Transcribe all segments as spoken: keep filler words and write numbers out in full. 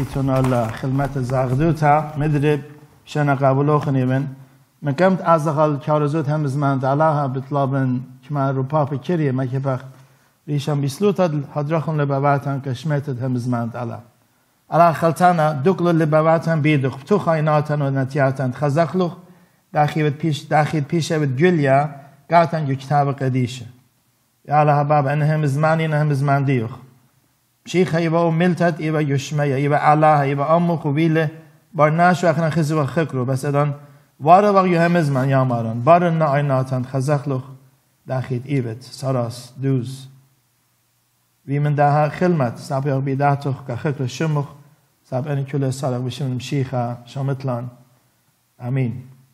بيتون على خدمة الزغدوتا مدرب شنا قابلو خنيبن من كمت أزغال كارزوت هم زمان دعلاها بطلابن كما روبا بكريه ما كبخ ريشان بيسلوتا هدرخون لباباتان كشمتت هم زمان دعلا على خلطانا دوكلو لباباتان بيدوخ بتو خايناتان ونتياتان خزخلوخ داخل بيش داخل بيشه بتجوليا قاتن جو كتاب قديشه يا الله باب انهم زماني انهم زمان ديوخ شيخ يبا ملتت يبا يشميه يبا الله يبا امو قبيله برناش وخنا خزو خكرو بس ادان وارا وقت هم زمان يا ماران بارن عيناتن خزخلوخ داخل ايبت سراس دوز وی من ده خدمت سابق بیداتوخ که خکر شمخ ساب این کل سالق بشیم مشیخه شامتلان امین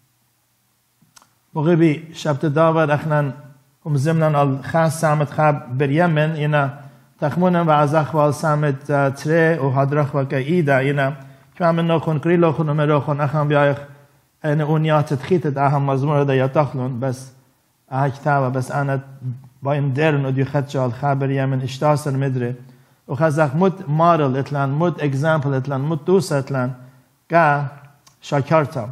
مغربی شبت داور اخنان هم زمنان الخاص سامت خاب بريمن ينا تخمونا بعزخ والسامت تري وهدرخ وكايدا ينا كمان نخون كريلو خون ومروخون اخم بيايخ ان اونيات تخيتت اهم مزمور دا يتخلون بس اه كتابه بس انا بايم درن ودي خدشو الخابر يمن اشتاسر مدري وخزخ مد مارل اتلان مد اكزامبل اتلان مد دوس اتلان كا شاكرتا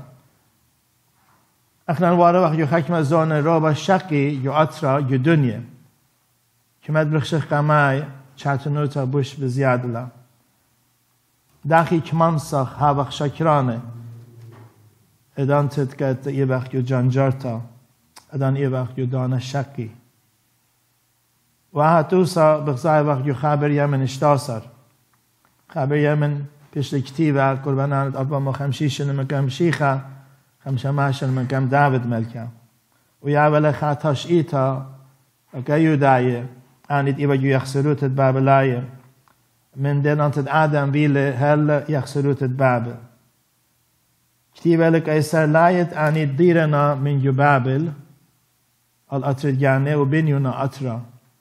اخنا وارا وقت يو حكم زون رابا شقي يو اطرا يو دنيا كما درخشخ قماي چاتنوتا بوش بزياد لا داخي كمان ساخ ها وقت شاكرانه ادان تدكت يه وقت يو جانجارتا ادان يه وقت يو دانا شقي وها توسا بغزاي وقت يو خابر يمن اشتاسر خابر يمن پیش کتیبه قربانان ابا ما خمشیشن مکم شیخه خمسه ماشن مکم داود ملکه و یا ولی خاطش ایتا اکیو دایه آنید ایبا جو یخسروت باب لایه من دنانت آدم بیله هل یخسروت باب کتیبه لک ایسر لایت آنید دیرنا من جو بابل الاتردگانه و بینیونا اترا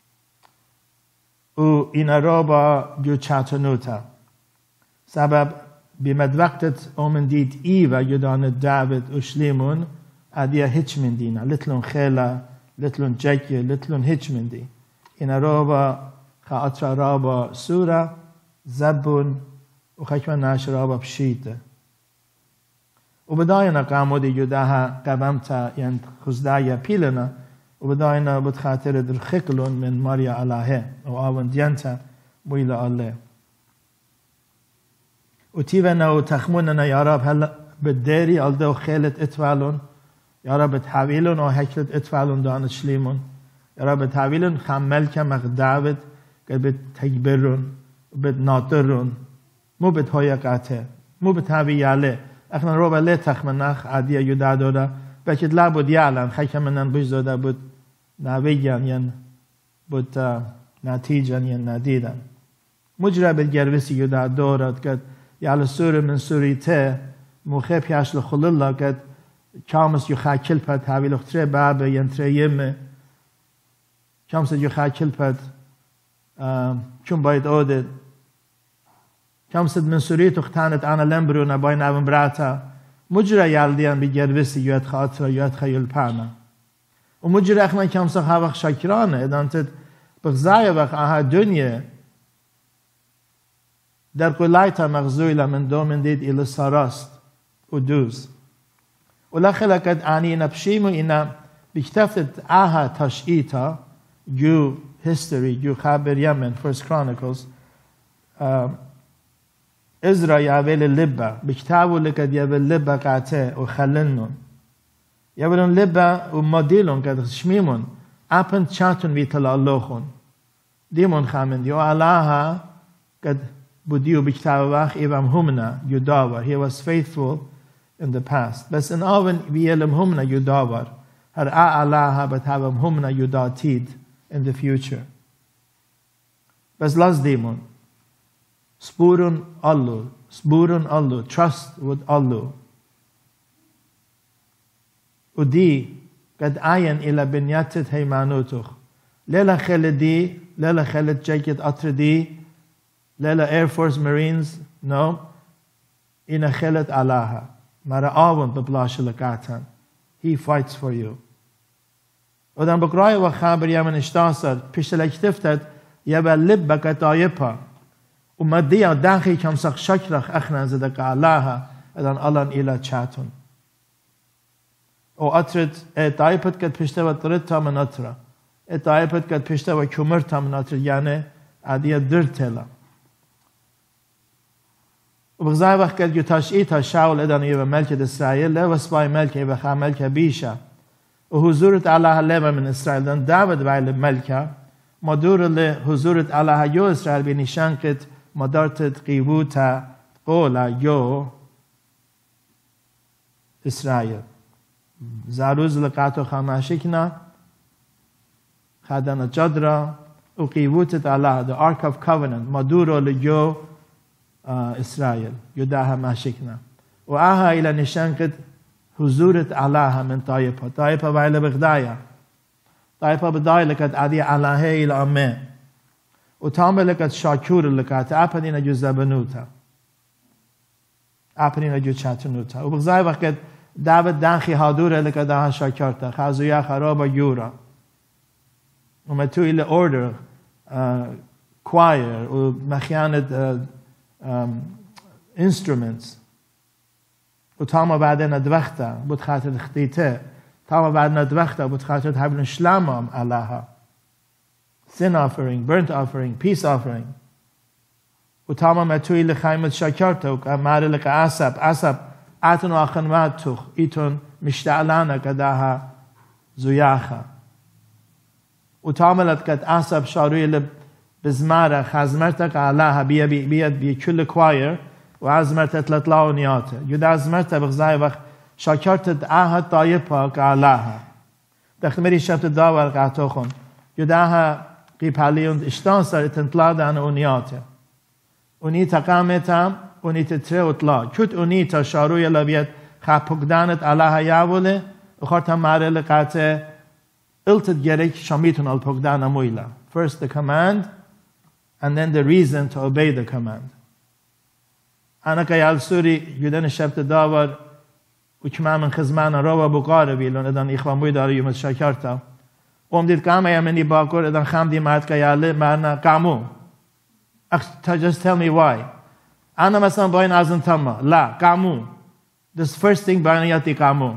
و این رابا جو چاتنوتا سبب بمد وقتت اومن دید ایوه یدان داود اشلیمون ادیا هیچ من دینا لتلون خیلا لتلون جکی لتلون هیچ من دی این رابا خاطر رابا سورة زبون و خکم ناش رابا بشیته و بداینا قامودی یداها قبمتا یند خزدایا پیلنا و بداینا بود خاطر در خکلون من ماریا علاهه و آون دینتا مویل الله وتيبنا وتخموننا يا رب هلا بالداري الدو خيلت اتفالون يا رب تحويلون وهكلت اتفالون دان شليمون يا رب تحويلون خمل كمق داود قد بتجبرون وبتناطرون مو بتهيقاته مو بتهوياله اخنا روبا لا تخمناخ عادية يدادودا بكت لا بود يعلن خيكمنا بجدودا بود ناويجان ين بود نتيجا ين ناديدا مجرى بالجربسي يدادورات قد يعلى سورة من سوريته مخيب يعشل خل الله قد كامس يخاكل بد هاويل اختري بابا ينتري يمه كامس يخاكل بد كم بايد اودد كامس من سوريته اختانت انا لمبرونا باين اون براتا مجرى يعلديان بجربسي يوات خاطر يوات خيول بانا ومجرى اخنا كامس خاوخ شاكرانه اذا انت بغزايا وخ اها دنيا در قلایتا مغزویلا من دومن دید ایل ساراست و دوز ولا خلقت آنی نبشیمو اینا بکتفت آها تشئیتا جو history جو خبر یمن first chronicles ازرا یاویل لبا بکتابو لکد یاویل لبا قاته و خلنون یاویلون لبا و مدیلون کد شمیمون اپن چاتون ویتل اللهون دیمون خامن دیو علاها کد Budio bikhtawach evam humna yudavar. He was faithful in the past. Bas in aven vielem humna yudavar. Har a Allah but havam humna yudatid in the future. Bas las demon. Spurun allu. Spurun allu. Trust with allu. Udi kad ayan ila binyatit haymanutuch. Lela khalidi. Lela khalid jacket atridi. Lela Air Force Marines, no. Ina khelet Allaha. Mara awon beblashilakatan. He fights for you. Odan bakraya wa khabar yaman ishtasar. Pishalak tiftat yaba libbaka tayipa. ومديا داخي كم سخ شكرخ أخنا زدك علاها إذن ألان إلى تشاتون او أترت اتايبت قد پشته و ترت من أترا اتايبت قد پشته و كمرت من أترا يعني عادية در تلا وبغزاي وقت قد يتاشئي تا شاول إذن إيوه ملكة إسرائيل لا وسباي ملكة إيوه خا ملكة بيشا وحضورت الله لما من إسرائيل دان داود وعلى ملكة مدور لحضورت الله يو إسرائيل بنشان قد مدارتت قيوتا قولا يو إسرائيل زاروز لقاتو خاماشكنا خادنا جدرا وقيوتت الله the Ark of Covenant مدورو ليو إسرائيل يداها ماشكنا وآها إلى نشان قد حضورت الله من طائفة طائفة وعلى بغدايا طائفة بداية لكت عدي الله إلى أمين وتعمل لكت شاكور لكت أبنينا جو زبنوتا أبنينا جو چاتنوتا وبغزاي وقت دعوت دانخي هادورة لكت داها شاكرتا خازويا خرابا يورا ومتو إلى order choir ومخيانة instruments وتاما بعد ندوختا بود خاطر خطيته تاما بعد ندوختا بود خاطر حبل شلامام علىها sin offering, burnt offering, peace offering وتاما متوي لخيمة شاكرتا وكامار لك عصب عصب آتن واخنوات توخ إيتون مشتعلانا كداها زياخا وتاما لتكت عصب شاروي لب بزمارة خازمرتك علىها بيا بيا بيا بي كل كواير وعزمرتها تلتلاو نياته يود عزمرتها بغزاي وقت شاكرت آها طايبها كعلاها دخمري شفت داور قعتوخن يود آها قيباليون اشتان سر تنطلا دان اونياته اونيتا قامتا اونيتا تري اطلا كت اونيتا شاروية لبيت خابقدانت علىها ياوله وخارتا مارل قعته التت جريك شاميتون الپقدان مويلا first the command and then the reason to obey the command أنا كيال سوري يدن شفت داور وكما من خزمان روا بقاربي لون إذن إخوان بيداري يوم الشاكرتا وم ديت كاما يمني باكور إذن خام دي مات كيال معنا كامو أخ just tell me why أنا مثلا باين عزن تما لا كامو this first thing باين ياتي كامو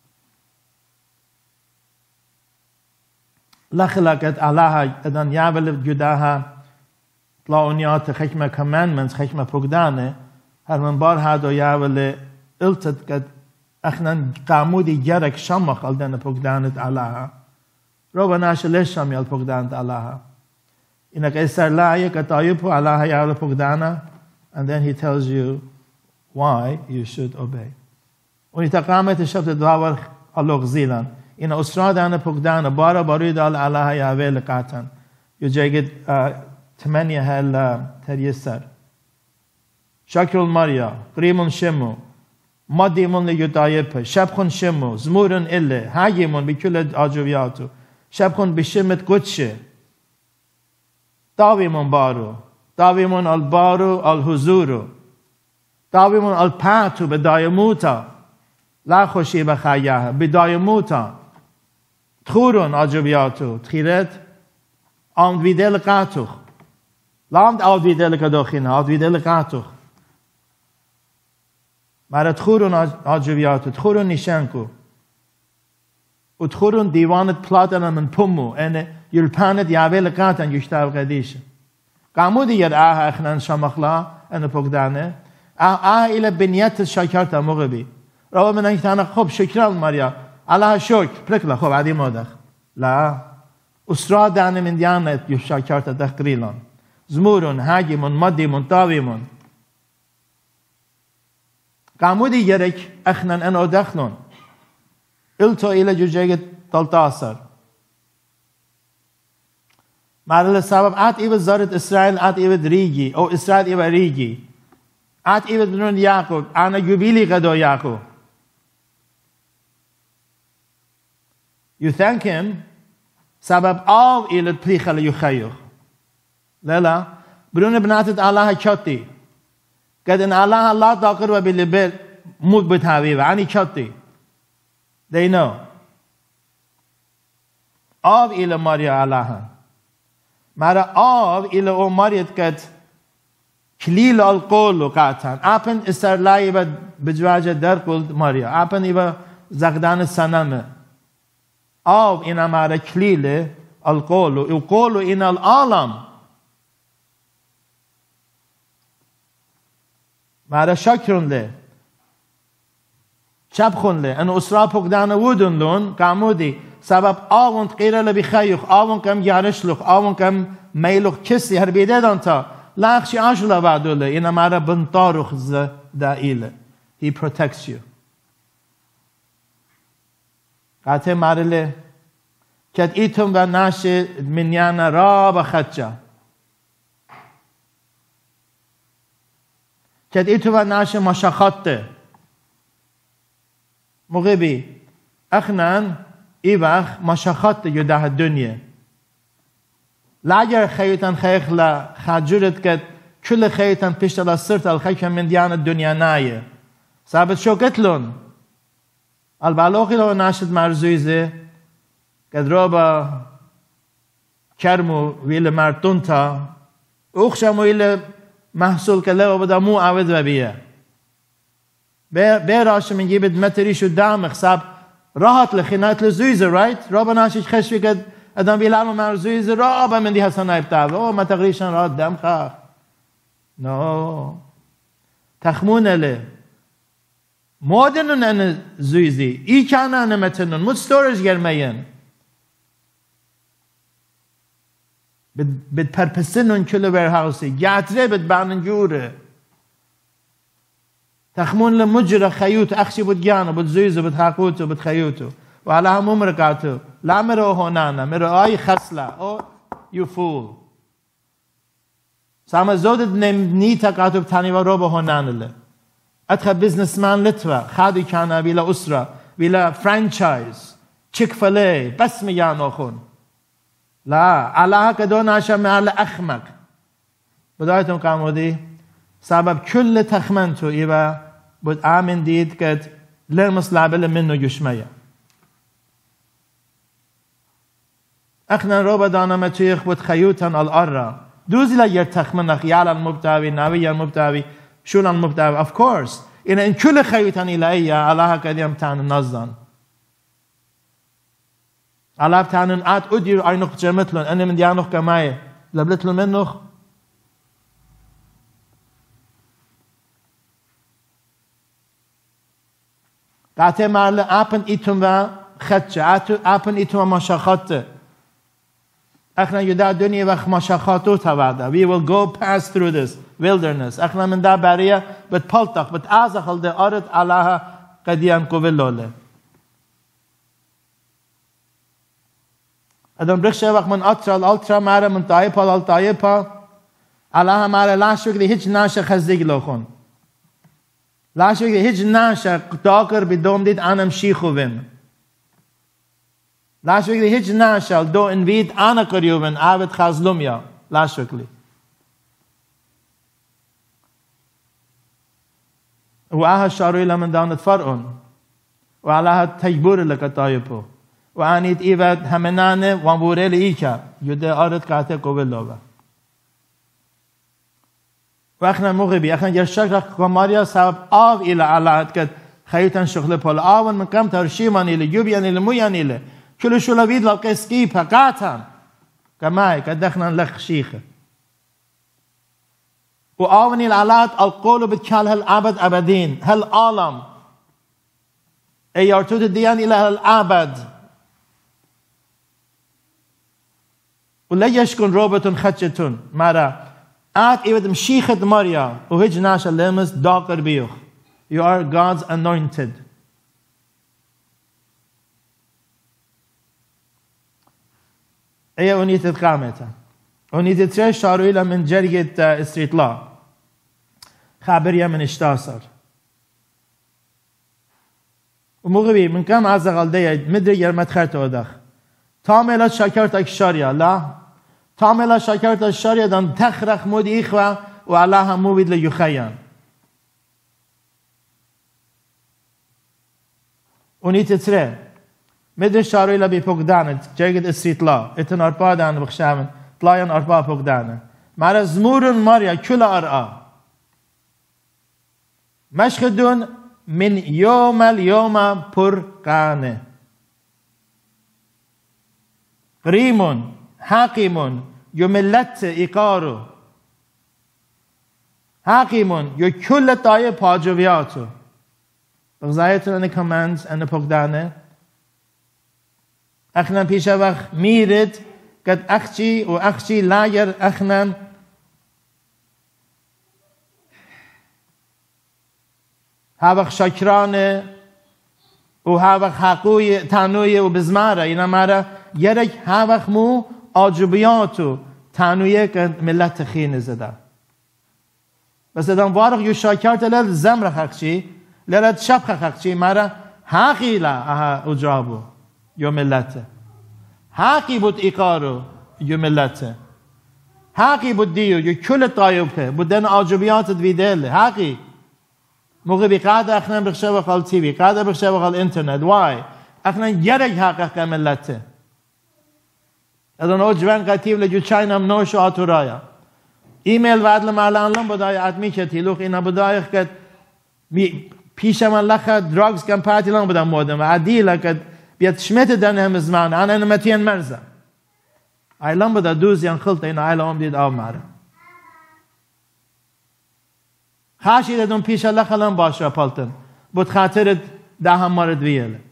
لا خلاقت الله إذن يعمل جداها طلاونيات خشمة commandments خشمة بقدانه هر من بار هادو يعمل التت قد اخنا قامودي جرك شمخ الدن بقدانت علىها روبا ناش ليش شمي البقدانت علىها إنك إسر لاعي كتايبو علىها يعمل بقدانا and then he tells you why you should obey ونتقامت الشفت دواور اللوغ زيلان إن أسرادان بقدانا بارا باريد علىها يعمل لقاتن يجيجد تمنية هل تريسر شكر المريا قريمون شمو ماديمون ليدايبه شبخون شمو زمورن إله هايمون بكل آجوياتو شبخون بشمت قدشه تاويمون بارو تاويمون البارو الحضورو تاويمون الباتو بدايموتا لا خوشي بخاياه بدايموتا تخورون آجوياتو تخيرت آمد ويدل قاتوخ لامد آود ويدل كدوخين آود ويدل قاتوخ مرا تخورون آجویاتو تخورون نیشنکو و تخورون دیوانت پلاتنا من پمو ان یلپانت یاوه لقاتن یشتاو قدیش قامو دیگر آها اخنان شامخلا ان پقدانه آها ایل بنیت شاکرتا مغبی رو من انگتانا خب شکران مریا الله شکر پرکلا خب عدی مادخ لا اسرا دانه من دیانت یو شاکرتا دقریلان زمورون هاگیمون مادیمون تاویمون قامودي يرك أخنا أنا أدخلون إلتو إلى جوجية تلتاسر معنى السبب آت إيوه زارت إسرائيل آت إيوه ريجي أو إسرائيل إيوه ريجي آت إيوه بنون ياكو أنا جبيلي قدو ياكو You thank him سبب آو إلى تبليخ ليخيخ لا لا برون بناتت الله كتي قد ان الله لا تقرب باللبل مو بتهاوي عني كتي they know آب إلى ماريا الله مرا آب إلى أو ماريت قد كليل القول قاتن أبن استرلاي بد بجواجة در قلت ماريا أبن إبا زغدان السنامة أو إن أمارا كليل القول القول إن العالم مارا شكرن له شبخون له أن أسرا پقدان ودن لون كامودي سبب آون غير لبي خيخ آون كم يارشلخ آون كم ميلخ كسي هر بيده دانتا لاخشي عشلا بعدوله إن مارا بنطارخ ز دائله He protects you قاته مارله كد إيتم و ناش منيانا را بخدجا كد إيتم و ناش مشاخطه مغيبي أخنان إيباخ مشاخطه يده الدنيا لاجر خيطان خيخ لا خاجرت كد كل خيطان بيشت لا صرت الخيخ من ديان الدنيا نايه ثابت شو قتلون البالوخي لو ناشد مرزويزه قد روبا كرمو ويل مرتونتا اخشمو ويل محصول كله وبدا مو عوض وبيه بيراش من جيبت متريشو دامخ ساب راحت لخينات لزويزه رايت روبا ناشد خشوي قد ادم بيلانو مرزويزه روبا من دي حسن نايبتاب او ما تغريشن رات دم خاخ نو تخمونه له مادنون أنا زويزي إي كان أنا متنون مت ستورج جرمين بد بد پرپسنون كل ويرهاوسي جاتره بد بانن جوره تخمون لمجرى خيوت أخشي بد جانو بد زويزو بد حاقوتو بد خيوتو وعلى هم امركاتو لا مرو هونانا مرو أي خسلة أو you fool سامة زودت نيتا كاتو بتاني وروبو هونانا له أدخل بزنس مان لتوا خادي كان بلا أسرة بلا فرانشايز تشيك فلي بس ميان أخون لا على كدون عشان على أخمق بدايتهم قاموا دي سبب كل تخمنتو إيبا بود آمن ديد كد لرمس لعبل منه جشمية أخنا روبا دانا متويخ بود خيوتان الأرى دوزي لا يرتخمن أخيال المبتاوي ناوي المبتاوي شو المبتدأ of course إن إن كل خيوتان إلهية علىها كديم تان نزدان على تانن آت أدير أينخ جمتلون أنا من ديانخ كماي لبلتلون منخ قاته مال أبن إتوم و خدشة أبن إتوم مشاخات اخنا يدا دنيا وقت مشاخاتو توادا we will go pass through this wilderness اخنا من دا بريه بتپلتق بتازخل ده أرد علىها قديان قوله ادم برخشه وقت من أطرال ألترا ماره من طايبا للطايبا علىها ماره لاشوك دي هيج ناشا خزيق لوخون لاشوك دي هيج ناشا داكر بدوم ديد أنا مشيخو بهم لاشوك دي هيج ناشا دو انويد أنا كريوبن عابد خازلوميا لاشوك لي وآها الشاروي لمن دانت فرعون وعلاها تجبور لك طايبو وانيت ايوات همنانه وانبوره لإيكا يده آرد قاته قوه لوبا واخنا مغبي اخنا يرشاك رخ كماريا سبب آو إلى علاهت كد خيوتان شغل پول آون من كم ترشيمان إلي يوبيان إلي مويان إلي كل شلويد للقسكي فقاتان كماي كدخنا لخ شيخه وآوني العلاهت القول بتكال هالعبد أبدين هالعالم اي ارتود الديان إلى هالعبد ولا يشكن روبتون خدشتون مرا آت إيوة مشيخة ماريا وهج ناشا لمس داقر بيوخ you are God's anointed ايه أنيت القامة أنيت ترى شارويلا من جرية استريطلا خبرية من اشتاصر ومغبي من كم عزق الدية مدري يرمت خرط ودخ تاملا شكرت الشارية لا تاملا شكرت الشارية دان تخرخ مودي إخوة وعلاها موبيد ليخيان ونيت ترى مدري شارويلا بيبقدانت جايد استريطلا اتن أربعة دان بخشامن طلايان أربعة بقدانة مارا زمورن ماريا كل أرقى مشهد من يوم اليوم برقانه قريم حاكم يملت إقارو حاكم يكل طاية پاجویاتو بغزایتون ان commands ان پگدانه اخنان پیش وقت میرد قد اخچی و اخچی لایر اخنان ها وقت شکرانه و ها وقت حقوی تانوی و بزماره اینا مارا یرک ها وقت مو آجوبیاتو تانویه که ملت خینه زده بس ادام وارق یو شاکرت لیل زمر خاکچی لیل شب خاکچی مارا حقی لا اها اجابو یو ملت حقی بود ایقارو یو ملت حقی بود دیو یو کل طایبه بودن آجوبیات دویدل حقی موقع بی قاعده اخنا بخشه وقال تیوی قاعده بخشه وقال انترنت وای اخنا یرک حقه که ملته ادان او جوان قطیب لجو چاینم نوش و آتورایا ایمیل وعدل معلان لن بدای ادمی که تیلوخ اینا بدای که پیش من لخه دراگز کم پاتی لن بدم مودم و عدیله که بیاد شمت دنه هم زمان انا نمتین مرزه ایلان بدا دوز ین خلطه اینا ایلان دید آو ماره خاشی دادون پیش لخه لن باش را پالتن بود خاطر ده هم مارد ویله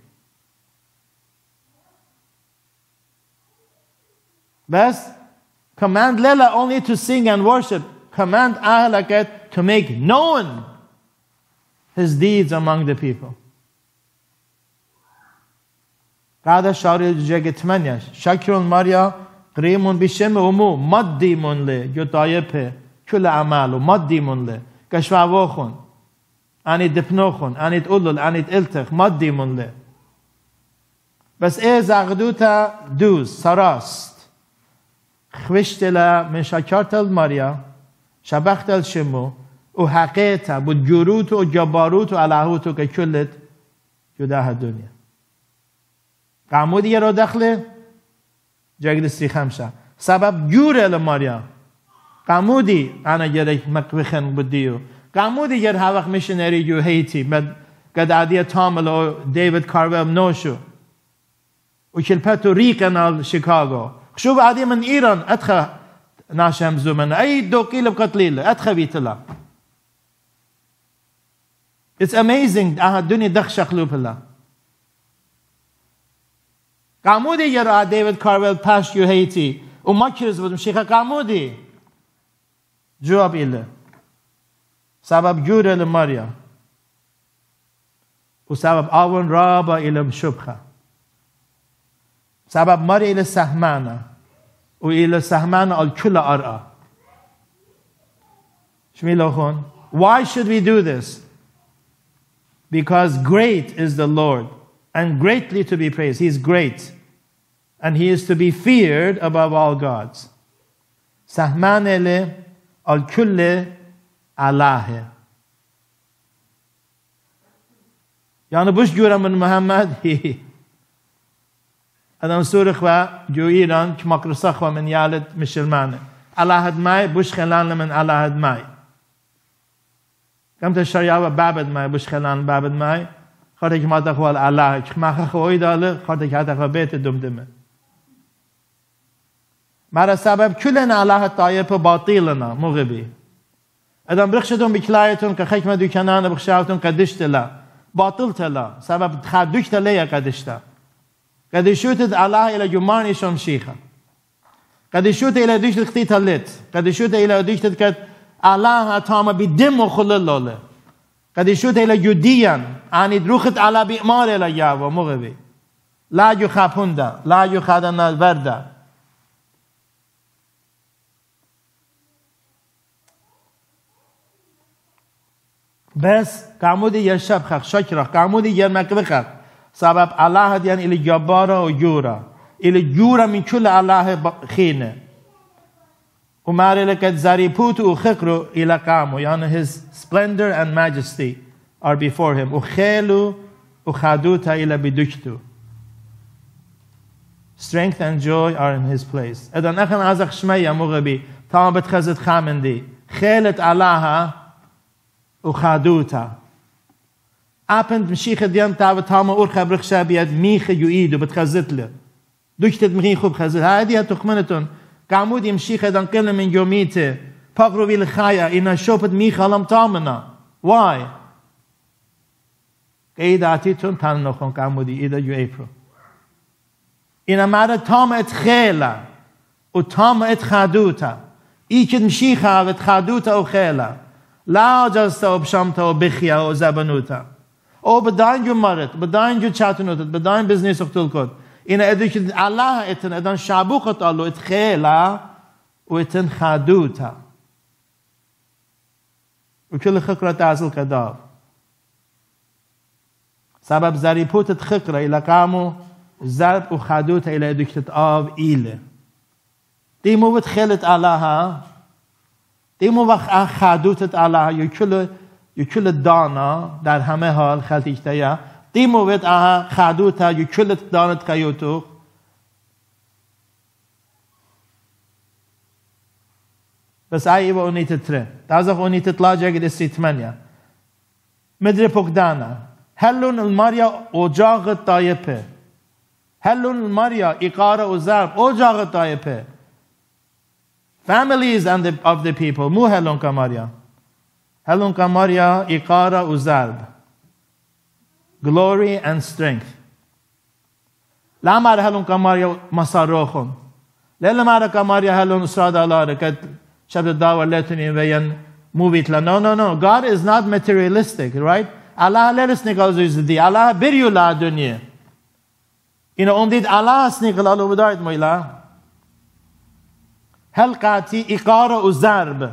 بس command Lela only to sing and worship. Command Ahlakat to make known his deeds among the people. قاعدة شاري جاك تمنيش شكرون ماريا قريمون بشم ومو مديمون لي يطايبه كل أعماله مديمون لي كشواوخون أني دبنوخون أني تقولل أني تقلتخ مديمون لي بس إيه زغدوتا دوز سراست خوشتلا من شکرتل ماریا شبختل شمو و حقیقتا بود جروت و جباروت و الهوت که کلت جدا دنیا قامودی رو دخله جاگد استریخمشه سبب جوره لماریا قامودی انا جرک مقبخن بودیو قامودی یر هاوق میشنری جو هیتی مد قد عادیه تامل و دیوید کارول نوشو و کلپتو ریکن شیکاگو شو بعدي من إيران أدخل ناشم زمن أي دو كيلو بقتليل أدخل بيتلا It's amazing أها الدنيا دخش خلوب الله قامودي يرى ديفيد كارفيل باش يو هيتي وما كيرز بدم شيخ قامودي جواب إله سبب جورة لماريا وسبب آون رابا إلى مشبخة سبب ماري إلى سهمانة وإلى سهمانة الكل أرأى شميلوخون why should we do this because great is the Lord and greatly to be praised. He is great and he is to be feared above all gods. سهمانة إلى الكل الله يعني بوش جورا من محمد ادم سورخ و جو ایران که مکرسخ و من یالت مسلمانه الله مای بوش خلان من الله مای کم تشریع و بابد مای بوش خلان بابد مای خاطر که ما تقول الله که ما خوای داله خاطر که هتا بیت دمدمه مرا سبب کلن الله طایب باطلنا مغبی ادم برخشتون بکلایتون که خیک ما دکانان بخشاوتون قدشت لا باطل تلا سبب خدوش تلا قدشتا قد يشوتد الله إلى جماني شمشيخة قد يشوت إلى ديش تختيت الليت قد يشوت إلى ديش تكت الله تام بدم وخلل له قد يشوت إلى جديا عن دروخت على بإمار إلى يابا مغبي لا يخافوندا لا يخادنا الوردا بس قامودي يشب خخ شكرا قامودي يرمك بخخ سبب الله يعني إلى جبارة وجورة إلى جورة من كل الله خينة وماري لكت زاريبوت وخكرو إلى قامو يعني his splendor and majesty are before him وخيلو وخادوتا إلى بدوشتو strength and joy are in his place إذن أخن عزق شمية مغبي تمام بتخزت خامندي خيلت الله وخادوتا Abend Mashiach diam tav tama ur khabrikh shabiat mich yuid u betkhazitl. Duchtet mich khub khazit. Hadi atkhmaneton. Kamud im Mashiach dan kellen min yomite. Pagro vil khaya in a shopet mich alam tamana. Why? Keida atitun tan nochon kamudi ida yu April. In a mara tama et khela u tama et khaduta. Ikid Mashiach et khaduta u khela. La jasta ob shamta u bikhya u zabanuta. O bedain ju maret, bedain ju chatunutat, bedain business of tulkot. In edukid Allah eten edan shabuchat allo et khela u eten khaduta. U kul khikra ta'zil kadav. Sabab zariput et khikra ila kamu zarb u khaduta ila edukid av ile. Timu vet khelet Allah. Timu vach khadutat Allah yu kul yu kul dana dar hame hal khaltiktaya. Timu vet aha khaduta yu kul danat kayotu. بس أي وأني تترى تعرف أني تطلع جاكد استثمانية مدري بقدانا هلون الماريا أوجاغ طايبة هلون الماريا إقارة وزارب أوجاغ طايبة families and the, of the people مو هلون كماريا هلون كماريا إقارة وزارب glory and strength لا مار هلون كماريا مساروخون لا مار كماريا هلون سراد الله ركت شبد داور letuni veyan movitla. No, no, no. God is not materialistic, right? Allah let us nigal di. Allah biryu la dunya. You know, on did Allah snigal all over that, moila. Halqati iqara uzarb.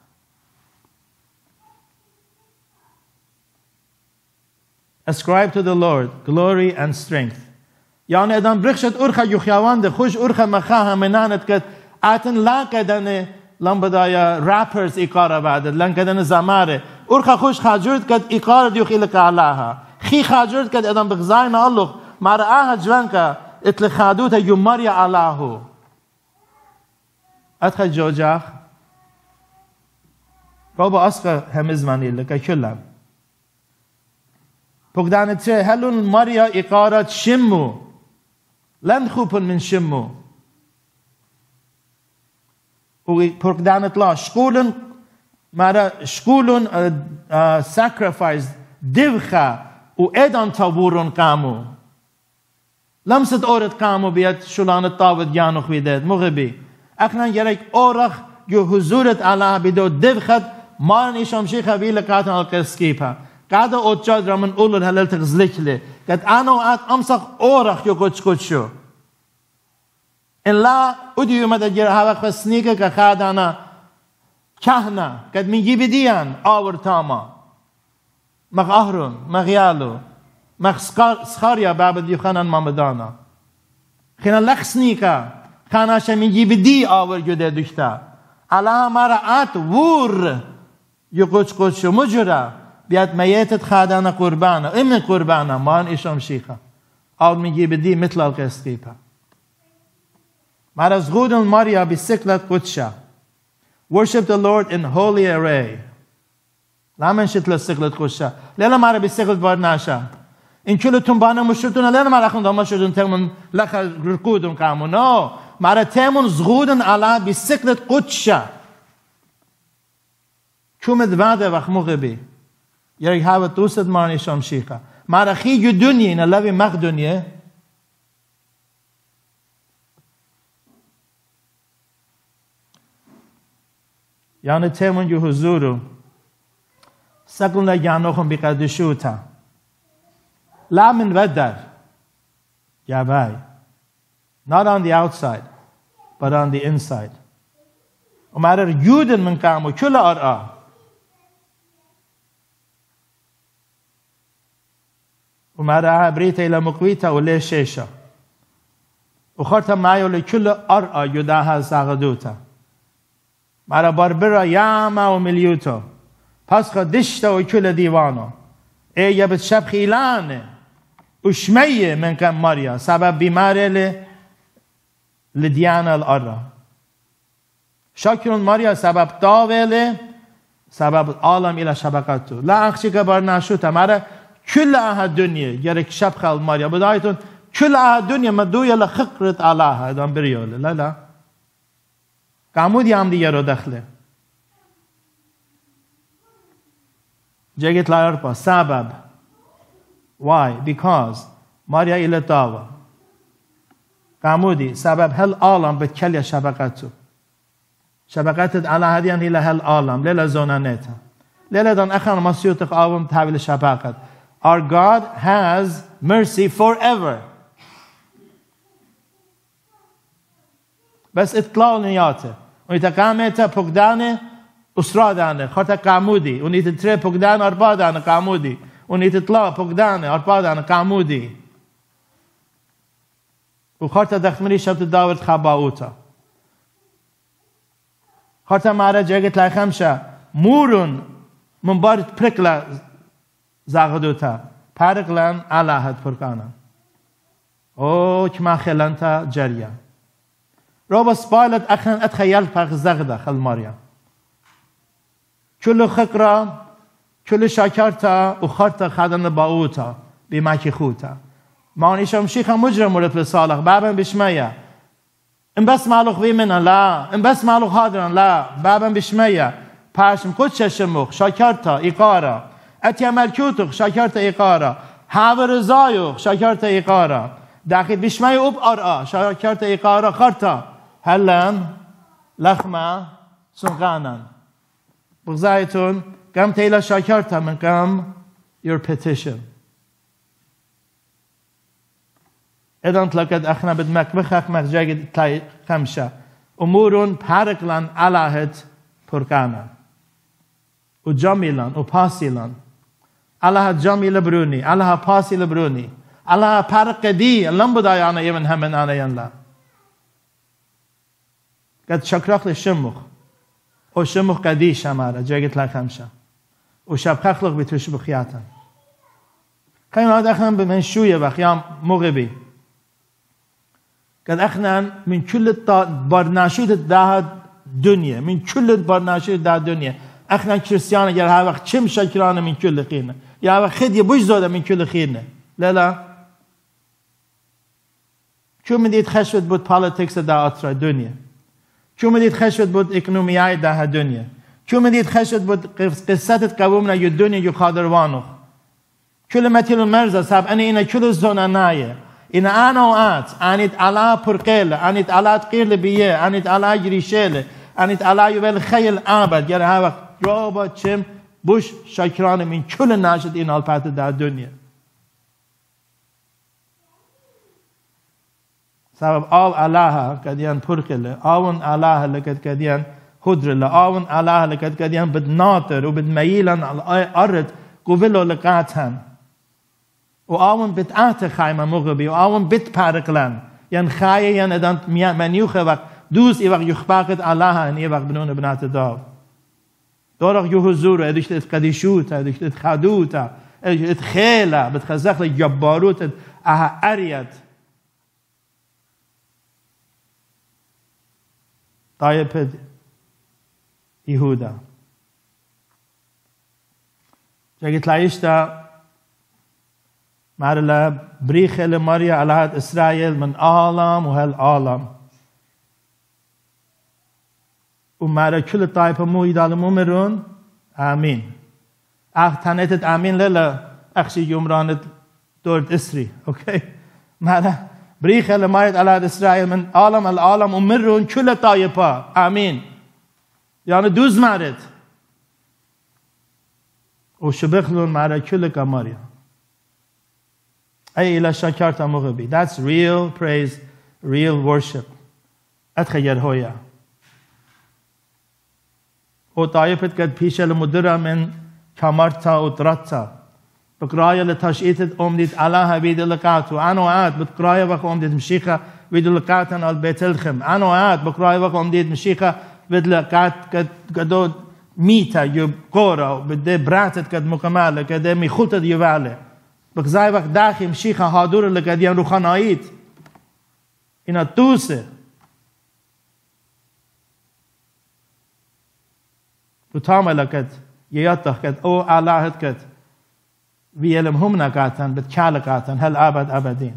Ascribe to the Lord glory and strength. Yani adam brikshat urcha yukhawande khush urcha makha menanet kat aten la kadane لمبدايا rappers إقارة بعد لان كدن زمارة أرخا خوش خاجرت كد إقارة ديوخ إلك علاها خي خاجرت كد أدم بغزاين الله ما رآها جوانكا اتل خادوتا يماريا علاهو أدخل جوجاخ بابا أسخى همزماني لك كلهم بقدان تري هلون ماريا إقارة شمو لن خوبن من شمو و پرکدانت لا شکولن مرا شکولن sacrifice divcha و ادان تابورون کامو لمست اورت کامو بیاد شلان تاود یانو خویدد مغبی اخنا یرک اورخ جو حضورت الله بیدو divchat مارن ایشام شیخ ویل کاتن القسکیپا کادا اوچاد رمن اولن هلل تغزلیکله کت آنو ات امسخ اورخ یو کچ کچشو إن لا أديو مدى جرى هذا خسنيك كخادانا كهنا قد من جيبديان آور تاما مغ أهرون مغيالو مغ سخاريا بابد يخانان مامدانا خينا لخسنيكا خاناشا من جيبدي آور جده دشتا على مرأت وور يقوش قوشو مجرى بيات ميتت خادانا قربانا إمن قربانا مان إشام شيخا آور من جيبدي مثل القسطيبا Maras Gudel Maria bisiklat kutsha. Worship the Lord in holy array. Laman shitla siklat kutsha. Lela mara bisiklat varnasha. In chulu tumbana mushutuna lela mara khunda mushutun temun lakha rukudun kamu. No. Mara temun zguden ala bisiklat kutsha. Chumed vade vakhmugebi. Yerig hawa tusad mani sham shika. Mara khi yudunye in a lavi magdunye. Yani temun ju huzuru. Sakluna yanochum bikadishuta. La min vedar. Yavai. Not on the outside, but on the inside. Umarar yuden min kamu kula ar'a. Umara abrita ila muqwita ule shesha. Ukharta mayo li kula ar'a yudaha zagaduta. مرا باربرا یاما و ملیوتا پس خا دشتا و کل دیوانا ای یبت شب خیلانه و شمیه من کم ماریا سبب بیماره ل لدیانا الارا شاکرون ماریا سبب تاوله سبب عالم الى شبکتو لا اخشی که بار نشوتا مرا كلها الدنيا جرك شبخة الماريا بدايتون كلها الدنيا مدوية لخقرة علاها دام بريول لا لا قامود يام دي يرو دخله جاكت لا يربا سبب why because ماريا إلى داوا قامودي سبب هل عالم بتكلي شبكته شبكات على هديان إلى هل عالم ليلا زونانيتها ليلا دان أخنا مسيوتك عالم تحويل شبكات our God has mercy forever بس اطلاع نياته ونتقامته بقدانه أسرادانه خاطر قامودي ونتتري بقدانه أربادانه قامودي ونتطلع بقدانه أربادانه قامودي وخاطر دخمري شبت داود خباوتا خاطر مارا جاگت لا خمسة مورون من بارد بركلا زاغدوتا پرقلن علاهت پرکانن او كما خلنتا جريا روبا سبايلت أخن أتخيل فرق زغدة خل ماريا كل خقرة كل شاكرتا وخرتا خدن باوتا بماكي خوتا مانيشم شيخا مجرم ورد لصالح بابا بشمية ان بس معلوق في منا لا ان بس معلوق هادران لا بابا بشمية پاشم قدش شموخ شاكرتا إقارة أتيا ملكوتك شاكرتا إقارة هاو رزايوخ شاكرتا إقارة داخل بشمية أب أرآ شاكرتا إقارة خرتا هلن لخمة سنغانا بغزايتون كم تيلا شاكرتا من كم your petition إذا تلقد أخنا بدمك بخاك مخجاقد تلاي خمسة أمور بارقلان علاهت پرکانا وجميلا وباسيلا علاها جميل بروني علاها باسيل بروني علاها پرق دي لم بدايانا يمن همن آنا ينلا قد شكرخ للشمخ وشمخ قدي شمارة جاقد تلاي خمسة وشبخخ لك بتوش بخياتا كان هذا أخنا بمن شوية بخيام مغبي قد أخنا من كل برناشيد ده دنيا من كل برناشيد ده دنيا أخنا كريستيانا جل ها وقت كم شكرانه من كل خيرنا يا وقت خد يبوش زوده من كل خيرنا لا لا شو من ديت خشوت بود politics ده أطرا دنيا شو من ديت خشوت بود إقنومياي ده دنيا شو من ديت خشوت بود قصة قومنا يو دنيا يو خادروانو كل مثل المرزا ساب أنا إنا كل زونا نايه إن أنا وأنت أنت على برقلة أنت على تقيل بيه أنت على جريشلة أنت على يبل خيل عبد يعني هذا جوابا كم بوش شكران من كل الناس إن البعث ده الدنيا سبب آل الله كديان برقلة آون الله لكد كديان هدرلة آون الله لكد كديان بدناطر وبدميلان على الأرض قبلوا لقاتهم وآون بتأت خايمة مغبي وآون بت بارقلان ين خاية ين أدان من يوخ وقت دوس إيوغ يخباقت الله إن إيوغ بنون بنات داو دورك يهزور إدوش تتقديشوتا إدوش تتخادوتا إدوش تتخيلا بتخزخ لجباروت أها أريد طيب يهودا جاكت لايشتا مارلا بريخة لماريا على هاد إسرائيل من عالم وهالعالم ومارا كل طائفة مو يدالمو مرون آمين أخ تانيتت آمين للا أخشي يومرانت دورت إسري أوكي مارا بريخة لماريا على هاد إسرائيل من عالم العالم ومرون كل طائفة آمين يعني دوز مارد وشبخلون مارا كل كماريا أي إلى شكرت مغبي. That's real praise, real worship. أتخيل هويا. وطائفة قد بيشة المدرة من كامرتا وطرتا. بقراية لتشئيت أمديت علىها بيد لقاتو. أنا وعاد بقراية وقت أمديت مشيخة بيد لقاتن على بيت الخم. أنا وعاد بقراية وقت أمديت مشيخة بيد لقات قد قدود ميتا يبقورا بدي براتت قد مكمالة قد ميخلطة يوالي. بقزاي وقت داخل مشيخة هادور اللي قديان روخانايت إنا توسه وتعمل كد يياتخ كد أو علاهت كد ویلم هم نکاتن بد کال کاتن هل آباد آبادین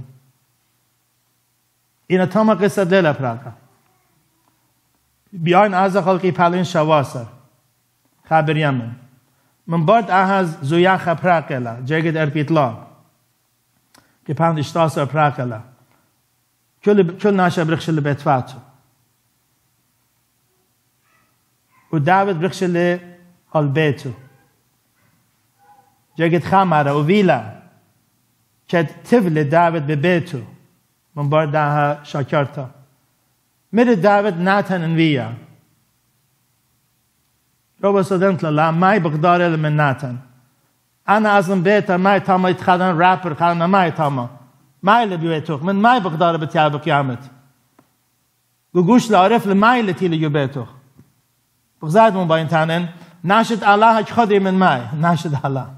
این تمام قصه دل پراکا بیاین از خالقی پالین شواسر خبریم من من بعد آهز زویا خبراکلا جگد اربیتلا که پاندش تاسر پراکلا کل کل ناشه برخشل بتفاتو و داود برخشل البيتو جاكت خامرة وفيلا كد تفل داود ببيتو من بردها شاكرتا مر داود ناتن انويا روبا صدمت لا ماي بقدار من ناتن انا اصلا بيتا ماي تاما يتخدن رابر خانا ماي تاما ماي اللي بيتوخ من ماي بقدار بتياب قيامت قوش لعرف لماي اللي تيلي يبيتوخ بغزاد من باين تانن ناشد الله خدي من ماي ناشد الله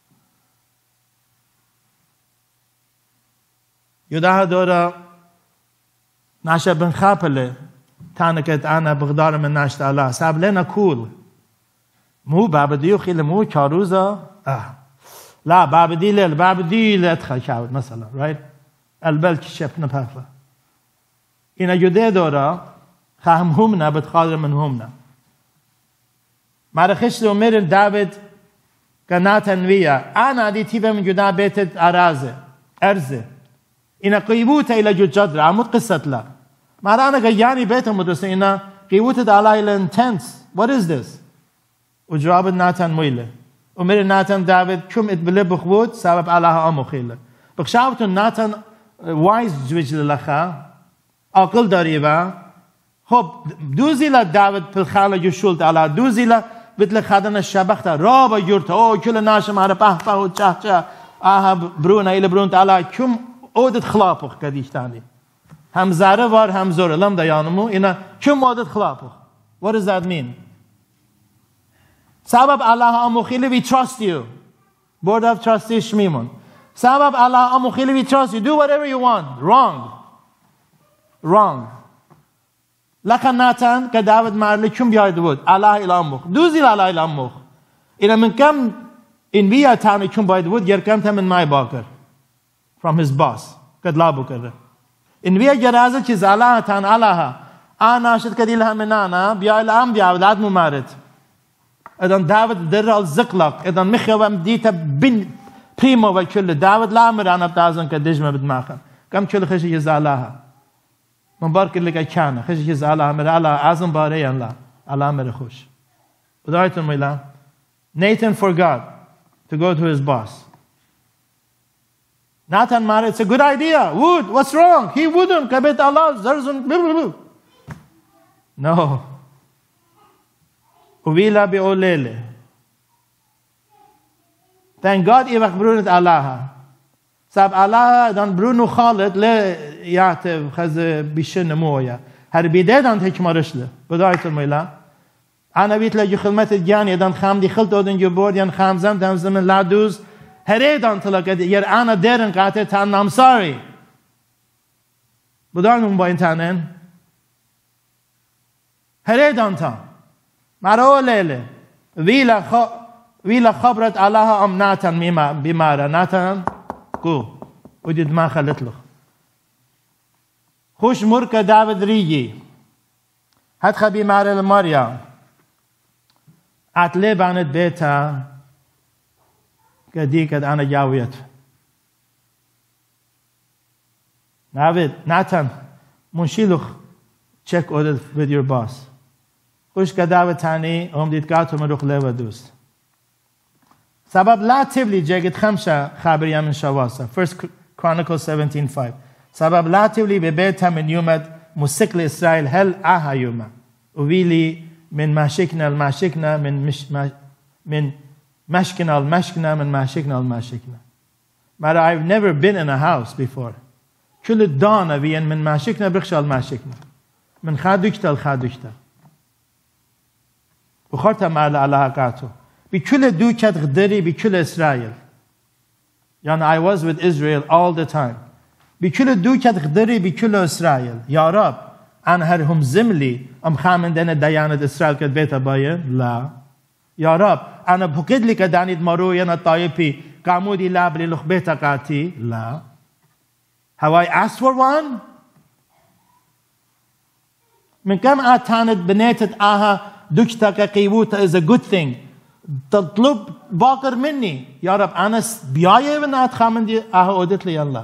يدها دورا ناشد بن خابله تانكت انا بغدار من ناشد الله ساب لنا كول مو بابديو خيل مو كاروزا اه لا بابدي ليل بابدي لتخ شاود مثلا رايت البلك شفنا بخلا إن جده دورا خهم همنا بتخاطر من همنا مرخش لو مر داود كناتن ويا انا دي تيبه من جدا بيت ارازه ارزه ان قيبوت الى جدر عمود قصه لا ما انا يعني بيت مدرسه ان قيبوت على الى انتنس what is this وجواب ناتن مويله ومر ناتن داود كم اتبل بخبوت سبب على امو خيله بخشاوت ناتن وايز جوجل لخا عقل داريبا خب دوزي لا داود بالخاله يشولت على دوزي لا مثل خدنا الشبخت رابا يرت او كل ناش ماره به به و چه چه اه برون ایل برون تعالی کم عادت خلاپخ کدیش تانی هم زاره وار هم زور لم دایانمو اینا کم عادت خلاپخ what does that mean سبب الله امو خیلی we trust you board of trustees شمیمون سبب الله امو خیلی we trust you do whatever you want wrong wrong لكن ناتان كداود مارلي كم بيايد بود الله إلى مخ دوزي الله إلى مخ إذا من كم إن بيا تاني كم بيايد بود ير كم تمن ماي باكر from his boss قد لا بكره إن بيا جرازة چیز الله تان الله أنا شد كدي لها من أنا بيا الأم بيا ولاد ممارد إذا داود در الزقلق إذا مخيوم ديتا بن بريمو وكل داود لا أمر أنا بتعزن كدجمة بدماغه كم كل خشي يزعلها من بارك اللي كان خشي يزعلها من الله عزم باري الله الله أمر خوش ودايتن ميلا Nathan forgot to go to his boss. Nathan married, it's a good idea. Would, what's wrong? He wouldn't. Kabit Allah, zarzun. No. Uvila bi olele. Thank God ibak brunit Allah. Sab Allah dan brunu Khalid le ya'tev khaz bishin moya. Har bidadan hikmarishle. Bedaytul mila. أنا بيت لجو خدمة الجاني دان خام دي خلط أودن جبور يان خام زم دام زمن لادوز هريدان تلاقي ير أنا ديرن قاتل تان I'm sorry بدانم با إنتانن هريدان تان مرو ليلة ويلا خ ويلا خبرت الله أم ناتن ميما بمارا ناتن كو ودي ما خلت له خوش مركا داود ريجي هات خبي مارا المريم عتله بانت بيتا كدي كد أنا جاويت نافد ناتن منشيلوخ check order with your boss خوش كداوة تاني هم ديت قاتو مروخ لوا دوست سبب لا تبلي جاكت خمسة خابرية من شواسة First Chronicles seventeen five سبب لا تبلي ببيتا من يومد مسكل إسرائيل هل آها يوما وويلي من ماشكنا الماشكنا من مش ما من مشكنا المشكنا من ماشكنا الماشكنا. But I've never been in a house before. كل الدانة بين من ماشكنا برخشال ماشكنا. من خادوكتا الخادوكتا. وخرتها مع الله قاتو. بكل دوكات غدري بكل إسرائيل. يعني I was with Israel all the time. بكل دوكات غدري بكل إسرائيل. يا رب أنا هرهم زملي أم خامن دنا ديانة إسرائيل كد بيت باين لا يا رب أنا بقيد لك دانيد مارو ينا طايبي قامودي لا بلي لخ بيتقاتي لا. Have I asked for one? من كم آتانت بنيتت آها دكتك قيبوتا is a good thing. تطلب باقر مني يا رب أنا بياي من أتخامن دي آها أودت لي الله.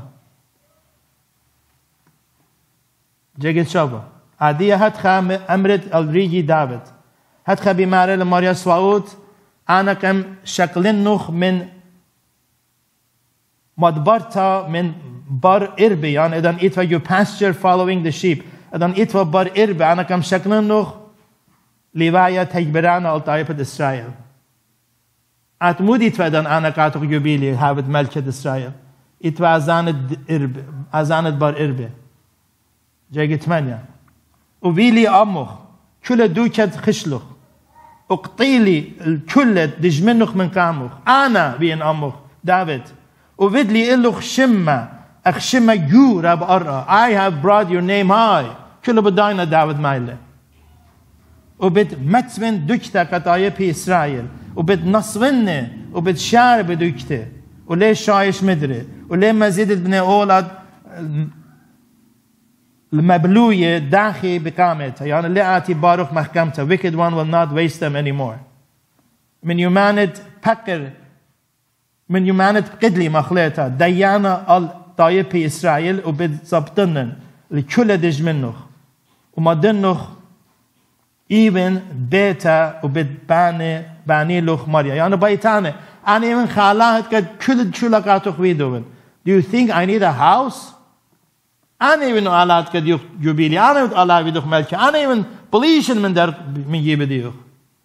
جيجت شابا عادية هتخا أمرت الريجي داود هتخا بمارة لماريا سواود أنا كم شكلين نوخ من مدبرتا من بار إربي يعني إذن إتوا you pasture following the sheep إذن إتوا بار إربي أنا كم شكلين نوخ لواية تجبرانا الطائفة إسرائيل أتمود إتوا إذن أنا كاتوك يبيلي هابت ملكة إسرائيل إتوا أزاند إربي أزاند بار إربي جاي ثمانية وبيلي أمخ كل دوكت خشلخ اقطيلي الكل دجمنخ من قامخ أنا بين أمخ داود وبدلي إلخ شمة أخشمة جورة بقرة I have brought your name high كل بداينا داود مايلة وبد متسون دوكتا كتاية في إسرائيل وبد نصفني وبد شعر بدوكته وليه شايش مدري وليه مزيد ابن أولاد المبلوية داخي بقامتها يعني اللي آتي باروخ محكمتها wicked one will not waste them anymore من يمانت بكر من يمانت قدلي مخليتها ديانا الطايبي إسرائيل وبد زبطنن لكل دج منخ وما دنخ even بيتا وبد باني باني لوخ مريا يعني بيتاني أنا even خالاهت قد كل شلقاتوخ ويدوين do you think I need a house أنا even آلات قد يجوبيلي أنا even آلات بدوخ ملكي أنا even بليشن من در من يبديوخ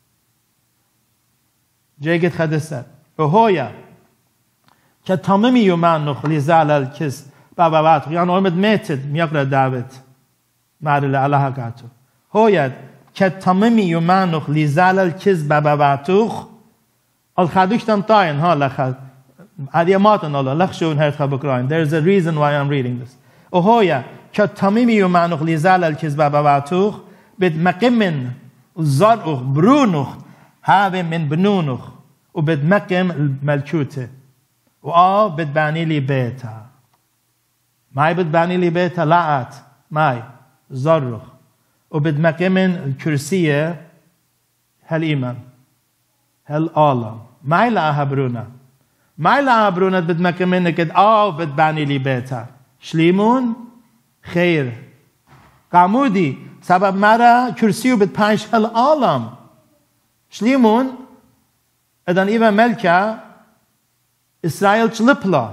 جيجت خدستر وهويا كتمامي يومان نخلي زال الكس بابا باتو يعني أمد ميتد ميقرأ داود مار اللي الله قاتو هويا كتمامي يومان نخلي زال الكس بابا باتوخ الخادوش تنطاين ها لخد هذه ماتن الله لخشون هيت خبكراين there's a reason why I'm reading this وهويا كتمامي يومان نخلي زال الكس بابا باتوخ بد مقمن زرقخ برونخ هذا من بنونخ وبد مقم الملكوته وآه بتباني لي بيتا ماي بتباني لي بيتا لقات ماي زرخ وبتمكمن الكرسية هالإيمان هالعالم ماي لقاها برونا ماي لقاها برونا بتمكمن كد آه بتباني لي بيتا شليمون خير قامودي سبب مرة كرسيو بتبانش هالعالم شليمون إذن إيبا ملكة إسرائيل تلبلا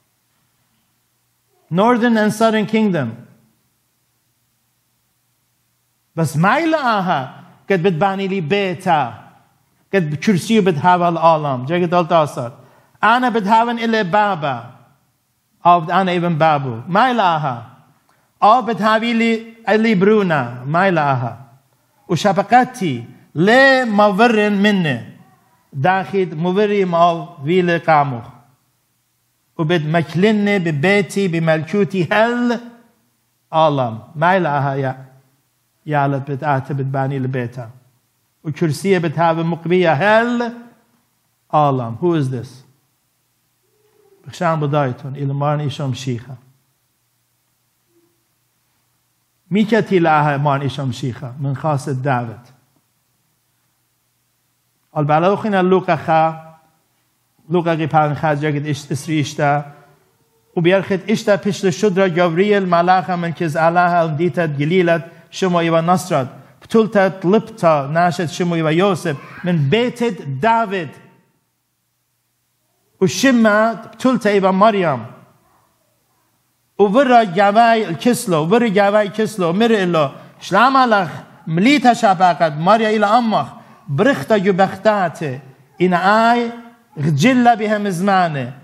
Northern and Southern Kingdom بس ما يلاقاها قد بتباني لي بيتا قد بكرسيو بتهاوى العالم جاي قلت أصر أنا بتهاون إلي بابا أو أنا ابن بابو ما يلاقاها أو بتهاوي لي إلي برونا ما يلاقاها وشبكتي ليه مورن مني داخل موري ما فيل قاموخ وبد مكلني ببيتي بملكوتي هل عالم ما يلاها يا يا لب بتاعت بتباني لبيتها وكرسية بتهاوي مقبية هل عالم who is this بخشان بدايتون إلى مارن إيشام شيخة ميكتي لها مارن إيشام شيخة من خاصة داود البلاوخين اللوكا خا لوكا جيبان خاز جاكت إش تسريشتا وبيرخت إشتا بشت الشدرة جبريل ملاخا من كز علاها ديتا جليلة شمو إيوا نصرت بطولتا طلبتا ناشت شمو إيوا يوسف من بيت داود وشمة بطولتا إيوا مريم وبرا جاواي الكسلو وبرا جاواي كسلو مر إلو شلام ألخ مليتا شاباقت مريا إلى أمخ برختا جبختاتي إن آي غجلة بها مزمانة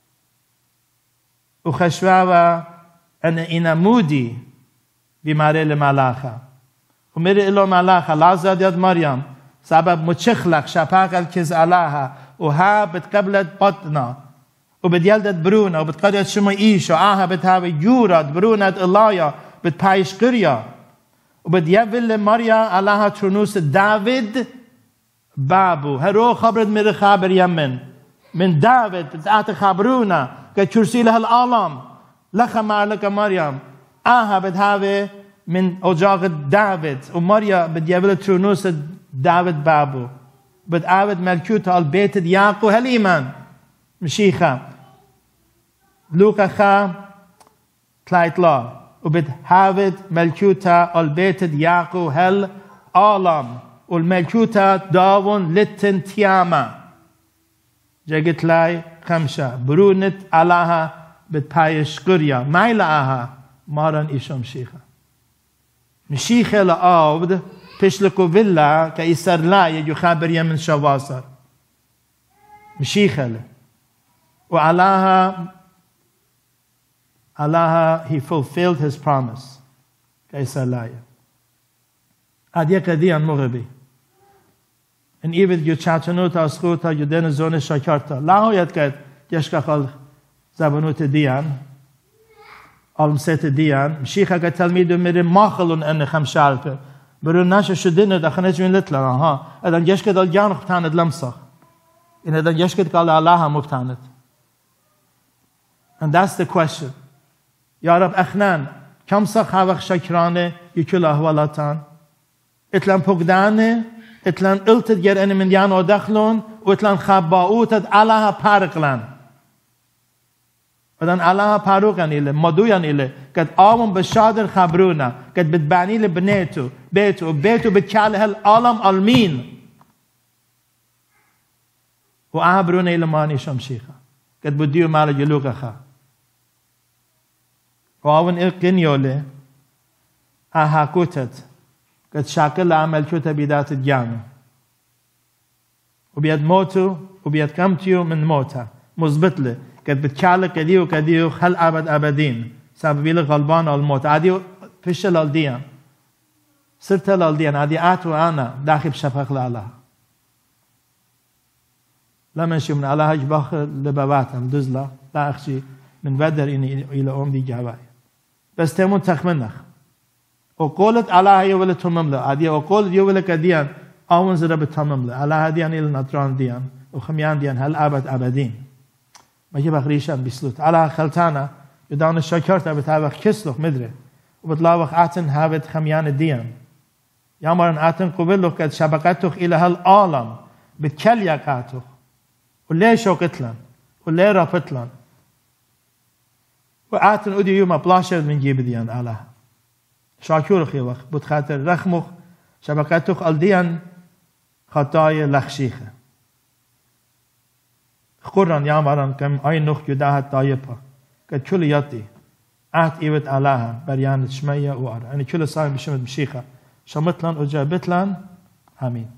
وخشواوا أن إنا مودي بماري لملاخة ومري إلو ملاخة لازد يد مريم سبب متشخلق شباق الكز علاها وها بتقبلت بطنا وبتيلدت برونا وبتقدر شما إيش وآها بتهاوي جورد برونة إلايا بتبايش قرية وبتيفل مريم علاها ترنوس داود بابو هرو خبرت مير خابر يمن من داود بتاعت خبرونا كترسي لها العالم لخ مالك مريم آها بتهاوي من أجاق داود ومريم بديابل ترونوس داود بابو بتعاود ملكوت البيت ياقو هالإيمان مشيخة لوكا خا تلايت لا وبتهاود ملكوت البيت ياقو هال عالم والملكوت داون لتن تياما جاكت لاي خمسة برونت علاها بتبايش قرية مايلها مارن إيشام شيخة مشيخة لآود تشلكو فيلا كيسر لا يجو خابر يمن شواصر مشيخة له وعلاها علاها he fulfilled his promise كيسر لا هذه قضية مغربي ان ايفد یو چاتنوتا اسخوتا یو دن زون شاکارتا لاهویت کرد یشکا خال زبانوت دیان علمسات دیان مشيخة كتلميذ مير ماخلون ان خمشالته برو ناش شدين دخنت من لتلا ها ادن يشكد الجان خبتاند لمسخ ان ادن يشكد قال الله مبتاند and that's the question يا رب اخنان كم سخ هاوخ شكرانه يكل احوالاتان اتلان پوگدانه اتلان التد گر ان من يانو دخلون واتلان خباؤتد الله پارقلان ودن الله پاروقان إله مدويان إله قد آمون بشادر خبرونا قد بتبعني لبنيتو بيتو بيتو بتكاله العالم المين وأهبرونا إلى ماني شمشيخة قد بديو مالا جلوكا خا وآون إلقين يولي أهاكوتت قد شاكل عمل كوتا بيدات الجامع وبيد موتو وبيد كمتيو من موتا مزبط له قد بتكالك كديو كديو خل أبد أبدين سببيل غلبان الموت عاديو فشل الديان صرت الديان عادي آتو أنا داخل شفق لله لما شو من الله يجبخ لبواتم دزلا لا أخشي من بدر إني إلى أم دي جواي بس تمون تخمنخ وقولت الله يولي تمم له عادي وقولت يولي كديان أون زر بتمم له الله ديان إلى نطران ديان وخميان ديان هل أبد أبدين ما يبغى ريشان بيسلوت على خلتانا يدان الشكرت بتابع كسلوخ مدري وبتلاوخ آتن هابت خميان الديان يامرن آتن قبلوخ قد شبكتوخ إلى هالعالم بتكليكاتوخ وليه شوكتلن وليه رابطلن وآتن أودي يوم بلاشر من جيب ديان على شاكور خيوخ بتخاطر رخموخ شبكتوخ الديان خطايا لخشيخه قرن يامرن كم أي نخ جداه طايبة كل ياتي أهت إيوت علىها بريان شمية وار يعني كل صايم بشمت مشيخة شمتلن وجابتلن آمين